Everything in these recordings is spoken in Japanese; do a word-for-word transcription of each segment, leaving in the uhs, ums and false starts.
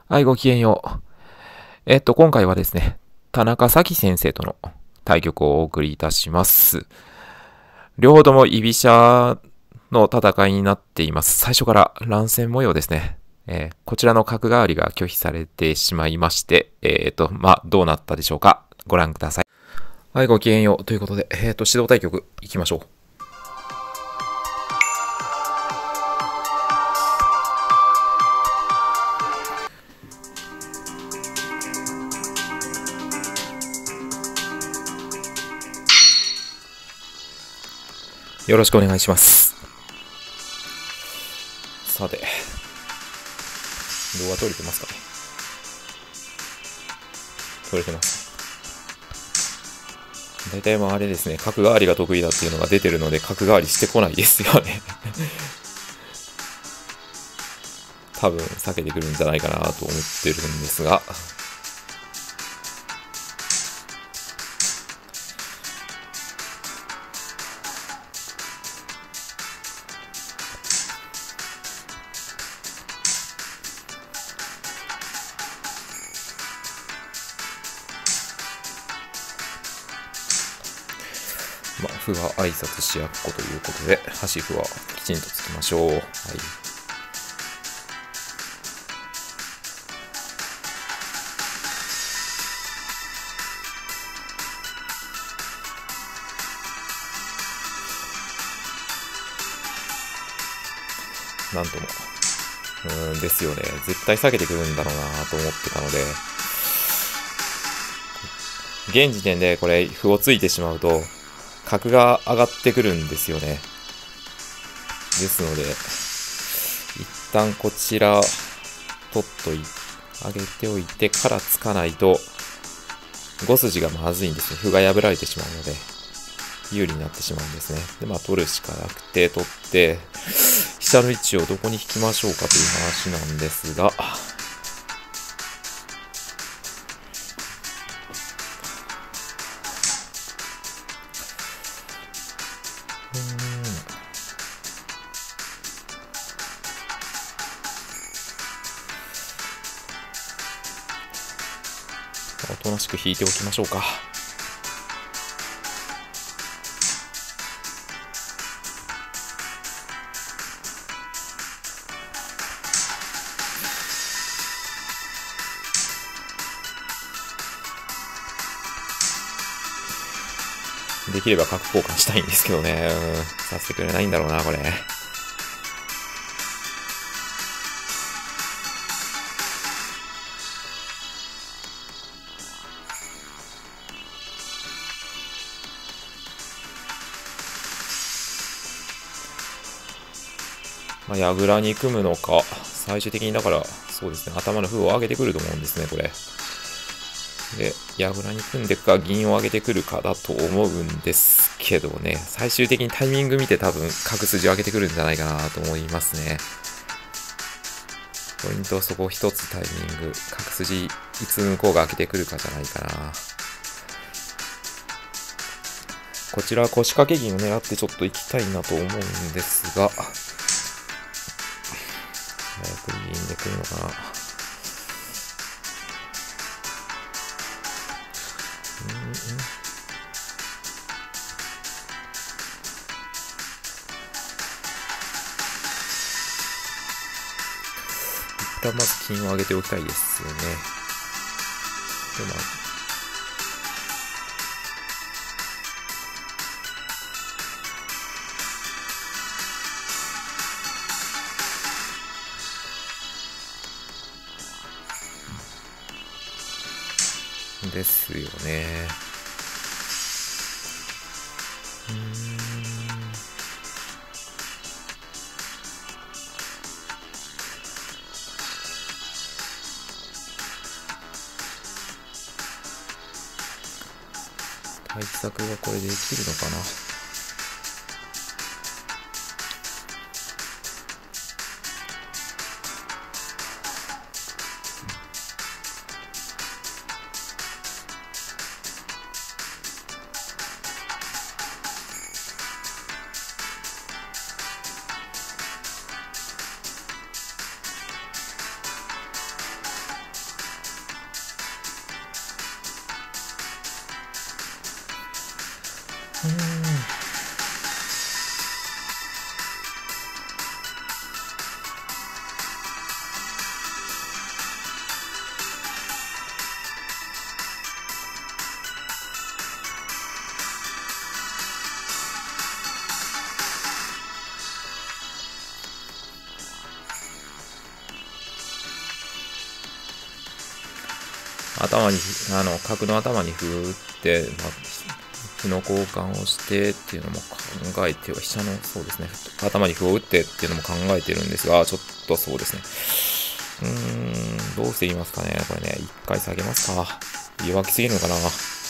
はい、ごきげんよう。えっと、今回はですね、田中咲先生との対局をお送りいたします。両方とも居飛車の戦いになっています。最初から乱戦模様ですね。えーこちらの角換わりが拒否されてしまいまして、えっと、まあ、どうなったでしょうか。ご覧ください。はい、ごきげんよう。ということで、えっと、指導対局行きましょう。よろしくお願いします。さて、動画撮れてますかね。撮れてます。大体もうあれですね、角換わりが得意だっていうのが出てるので、角換わりしてこないですよね。多分避けてくるんじゃないかなと思ってるんですが。まあ、歩は挨拶しやっこということで、端歩はきちんとつきましょう。はい。なんとも。うーんですよね。絶対避けてくるんだろうなと思ってたので、現時点でこれ歩をついてしまうと、角が上がってくるんですよね。ですので、一旦こちら、取っとい、上げておいてからつかないと、ご筋がまずいんですね。歩が破られてしまうので、有利になってしまうんですね。で、まあ取るしかなくて、取って、飛車の位置をどこに引きましょうかという話なんですが、おとなしく引いておきましょうか。できれば角交換したいんですけどね。うん。させてくれないんだろうな、これ。まあ、矢倉に組むのか、最終的にだから、そうですね、頭の歩を上げてくると思うんですね、これ。で、矢倉に組んでいくか、銀を上げてくるかだと思うんですけどね、最終的にタイミング見て多分、角筋を上げてくるんじゃないかなと思いますね。ポイントはそこ一つタイミング、角筋、いつ向こうが開けてくるかじゃないかな。こちらは腰掛け銀を狙ってちょっと行きたいなと思うんですが、早く銀で来るのかな。うんうん、一旦まず金を上げておきたいですね。で、まあですよね。うーん。対策がこれできるのかな。 うーん。頭に、あの、角の頭に歩打って、まあ、歩の交換をしてっていうのも考えては、飛車の、そうですね、頭に歩を打ってっていうのも考えてるんですが、ちょっとそうですね。うーん、どうして言いますかね、これね、一回下げますか。弱気すぎるのかな。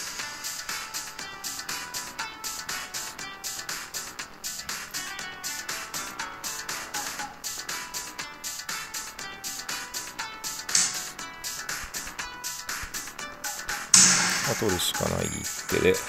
取るしかない手で、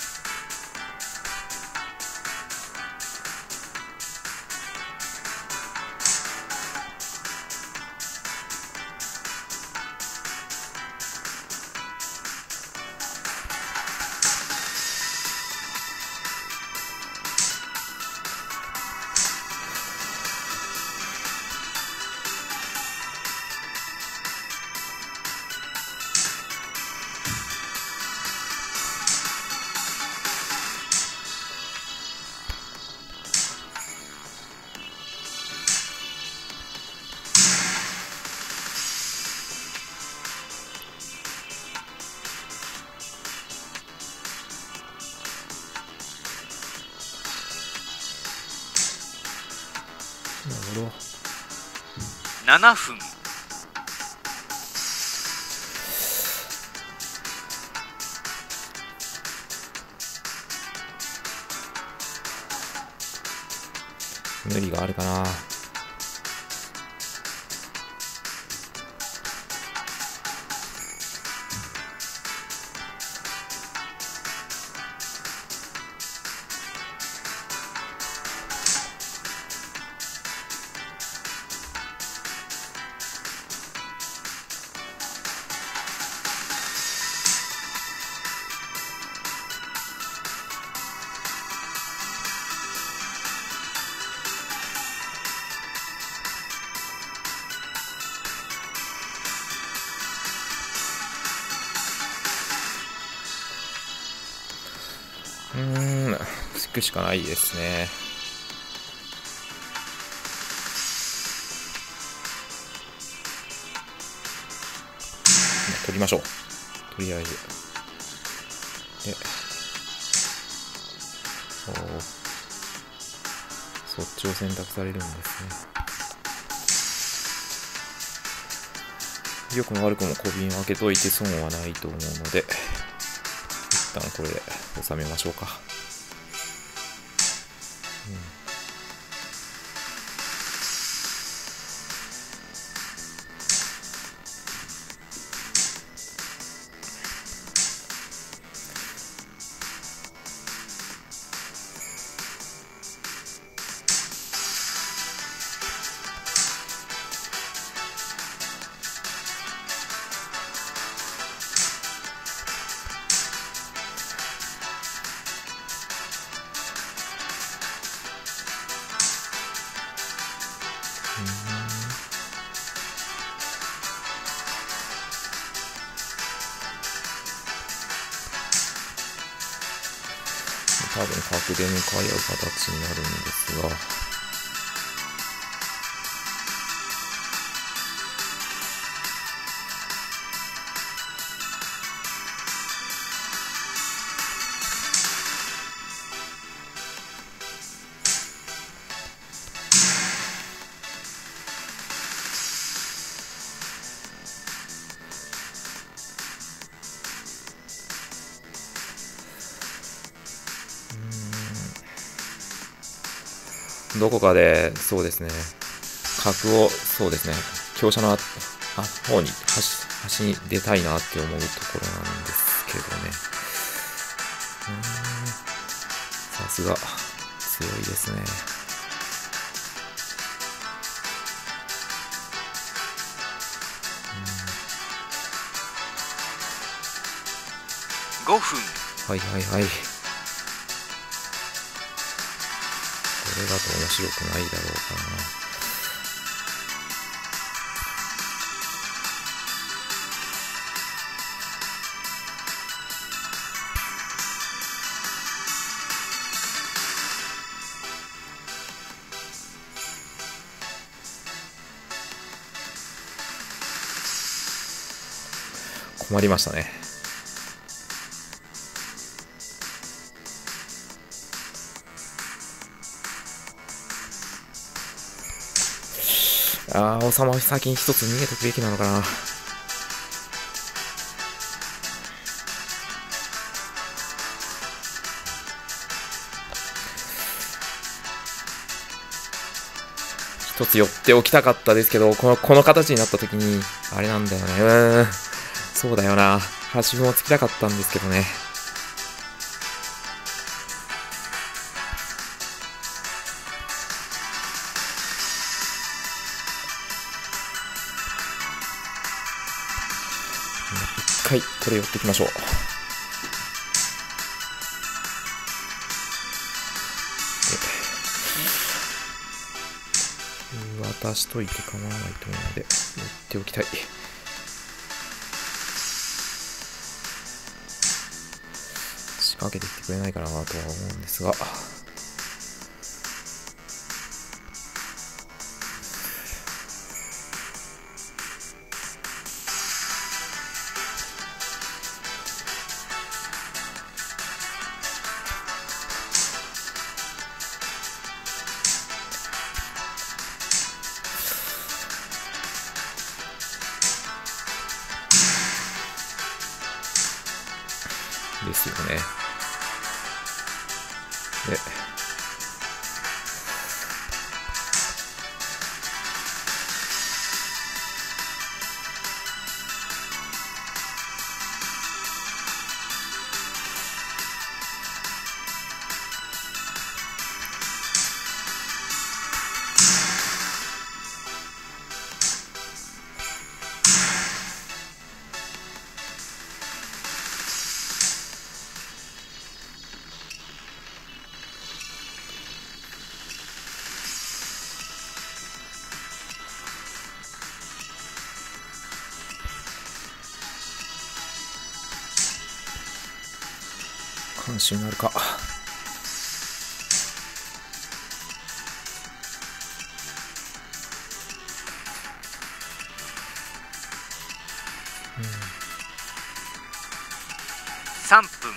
なるほど。 ななふん。 無理があるかな。うーん、引くしかないですね。取りましょう。とりあえず。で、おお、そっちを選択されるんですね。良くも悪くも小瓶を開けといて損はないと思うので、一旦これで収めましょうか。うん多分角で向かい合う形になるんですが、どこかで、そうですね、角を、そうですね、香車のああ方に端、端に出たいなって思うところなんですけどね。うーん、さすが、強いですね。 ごふん。 はいはいはい。 れだと面白くないだろうかな。困りましたね。ああ、王様先に一つ逃げてくべきなのかな。一つ寄っておきたかったですけど、この、この形になった時に、あれなんだよね。うーん。そうだよな。端歩をつきたかったんですけどね。一回、これ寄っていきましょう。渡しといて構わないと思うので、寄っておきたい。仕掛けてきてくれないかなとは思うんですが。ですよね。で、関心があるか。 さんぷん。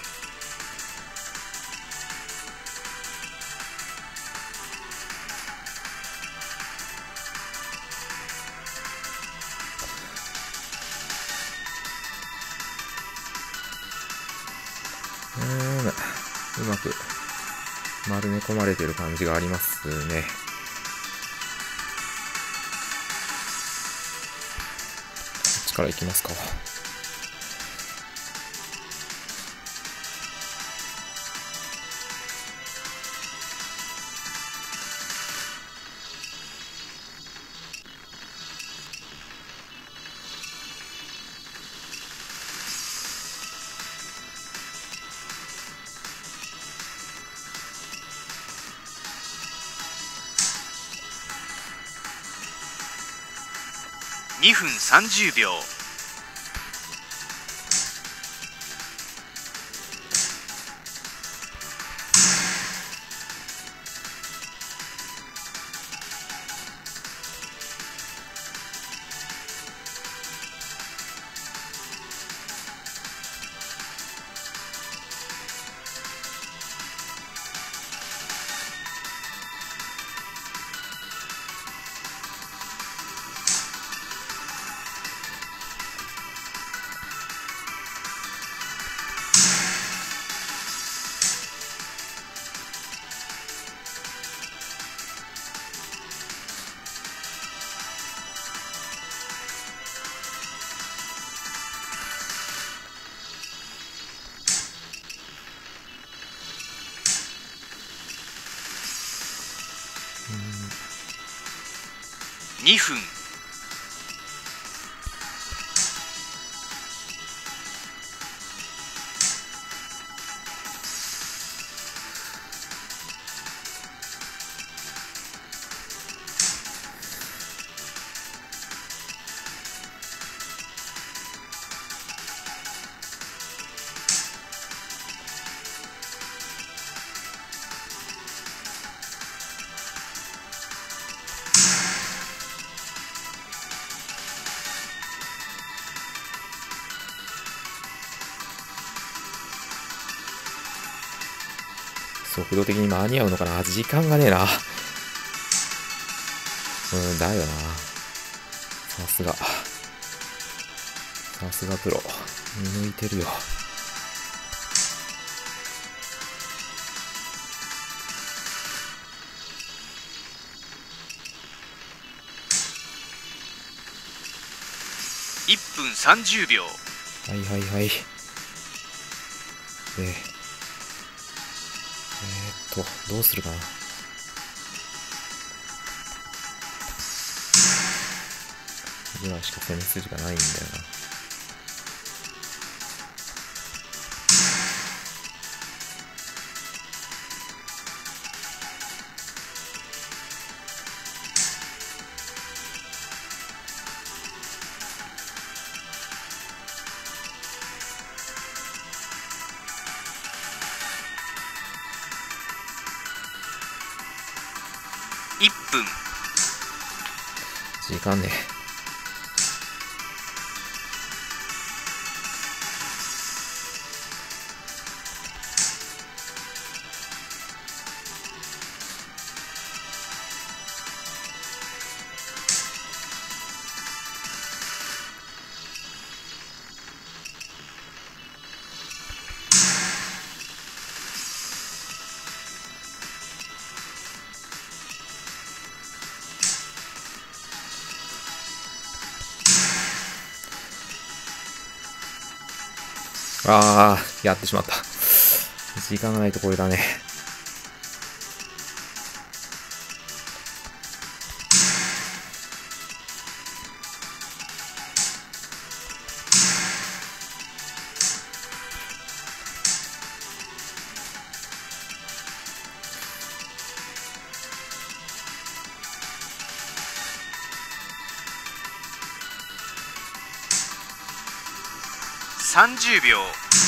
うーん、うまく丸め込まれてる感じがありますね。こっちから行きますか。 にふんさんじゅうびょう。にふん。 速度的に間に合うのかな。時間がねえな。うん、だよな。さすが。さすがプロ。見抜いてるよ。 いっぷんさんじゅうびょう。 はいはいはい。で、えー、っと、どうするかな。ぐらいしか攻め筋がないんだよな。 いっぷん。 時間ね。ああ、やってしまった。時間がないとこれだね。 さんじゅうびょう。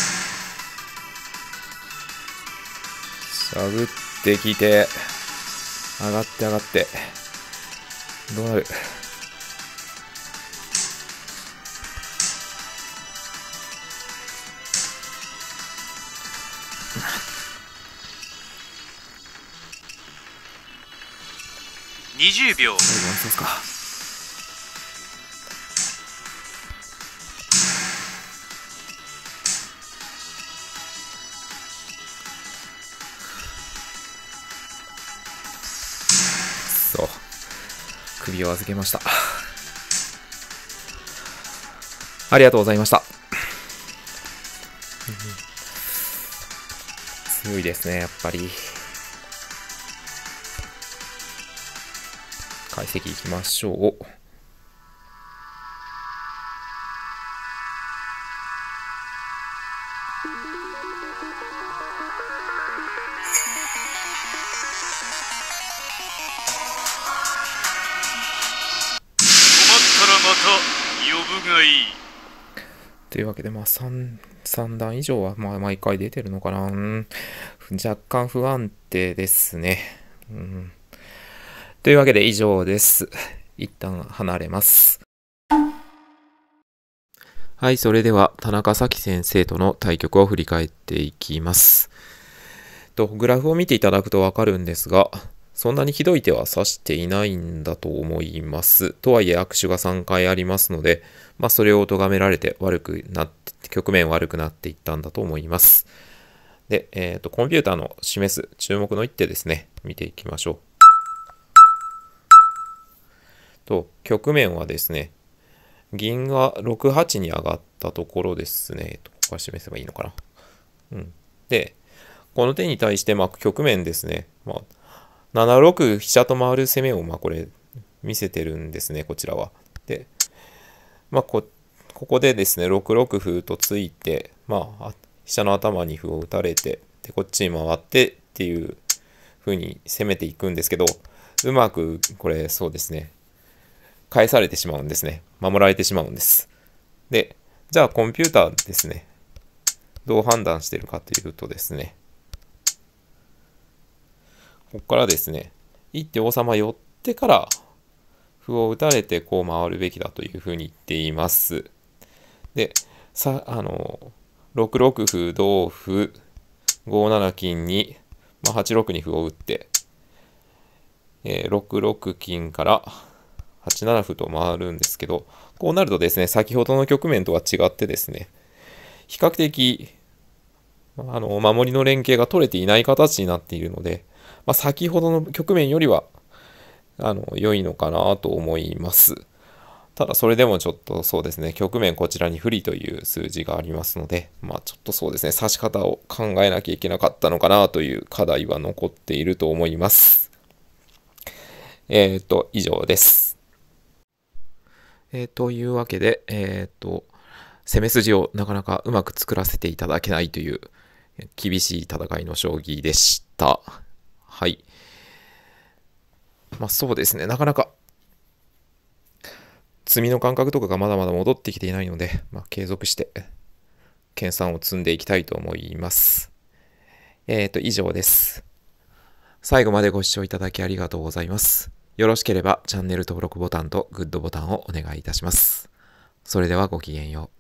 しゃぶってきて、上がって上がって。どうなる？ にじゅうびょう。 最後ワンソースか。そう。首を預けました。ありがとうございました。強いですね、やっぱり。解析いきましょう。 呼ぶがいい。 というわけで、まあ3、三段以上はまあ毎回出てるのかな。うん、若干不安定ですね。うん、というわけで以上です。一旦離れます。はい、それでは田中咲先生との対局を振り返っていきます。とグラフを見ていただくとわかるんですが、そんなにひどい手は指していないんだと思います。とはいえ握手がさんかいありますので、まあ、それを咎められて悪くなって、局面悪くなっていったんだと思います。で、えっと、コンピューターの示す注目の一手ですね。見ていきましょう。と、局面はですね、銀がろくはちに上がったところですね。ここから示せばいいのかな。うん。で、この手に対して、まあ、局面ですね。まあななろく飛車と回る攻めをまあこれ見せてるんですね、こちらは。で、まあこ、ここでですね、ろくろく歩とついて、まあ、飛車の頭に歩を打たれて、で、こっちに回ってっていう風に攻めていくんですけど、うまくこれそうですね、返されてしまうんですね。守られてしまうんです。で、じゃあコンピューターですね、どう判断してるかというとですね、ここからですね、一手王様寄ってから歩を打たれてこう回るべきだというふうに言っています。で、さ、あの、ろくろく歩同歩、ごなな金にまあ、はちろくに歩を打って、えー、ろくろく金からはちなな歩と回るんですけど、こうなるとですね、先ほどの局面とは違ってですね、比較的、あの、守りの連携が取れていない形になっているので、まあ、先ほどの局面よりは、あの、良いのかなと思います。ただそれでもちょっとそうですね、局面こちらに不利という数字がありますので、まあちょっとそうですね、指し方を考えなきゃいけなかったのかなという課題は残っていると思います。えっと、以上です。えー、というわけで、えっと、攻め筋をなかなかうまく作らせていただけないという厳しい戦いの将棋でした。はい。まあそうですね、なかなか詰みの感覚とかがまだまだ戻ってきていないので、まあ、継続して研鑽を積んでいきたいと思います。えっと、以上です。最後までご視聴いただきありがとうございます。よろしければチャンネル登録ボタンとグッドボタンをお願いいたします。それではごきげんよう。